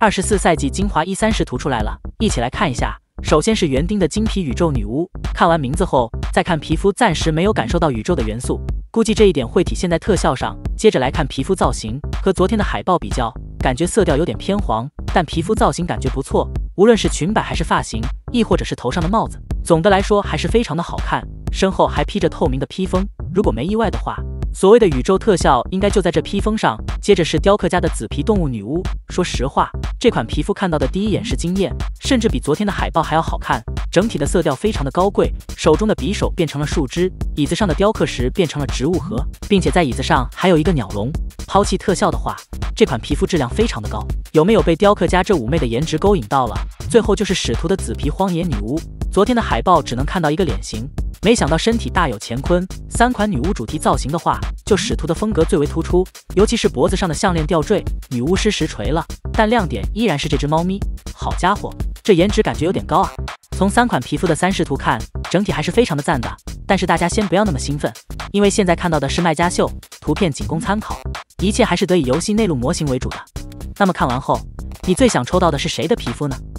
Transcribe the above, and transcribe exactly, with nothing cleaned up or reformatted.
二十四赛季精华一三视图出来了，一起来看一下。首先是园丁的金皮宇宙女巫，看完名字后再看皮肤，暂时没有感受到宇宙的元素，估计这一点会体现在特效上。接着来看皮肤造型，和昨天的海报比较，感觉色调有点偏黄，但皮肤造型感觉不错，无论是裙摆还是发型，亦或者是头上的帽子，总的来说还是非常的好看。身后还披着透明的披风，如果没意外的话，所谓的宇宙特效应该就在这披风上。接着是雕刻家的紫皮动物女巫，说实话，这款皮肤看到的第一眼是惊艳，甚至比昨天的海报还要好看。整体的色调非常的高贵，手中的匕首变成了树枝，椅子上的雕刻石变成了植物盒，并且在椅子上还有一个鸟笼。抛弃特效的话，这款皮肤质量非常的高，有没有被雕刻家这妩媚的颜值勾引到了？最后就是使徒的紫皮荒野女巫，昨天的海报只能看到一个脸型，没想到身体大有乾坤。三款女巫主题造型的话，就使徒的风格最为突出，尤其是脖子上的项链吊坠，女巫师实锤了。但亮点依然是这只猫咪，好家伙，这颜值感觉有点高啊！从三款皮肤的三视图看，整体还是非常的赞的。但是大家先不要那么兴奋，因为现在看到的是卖家秀，图片仅供参考，一切还是得以游戏内录模型为主的。那么看完后，你最想抽到的是谁的皮肤呢？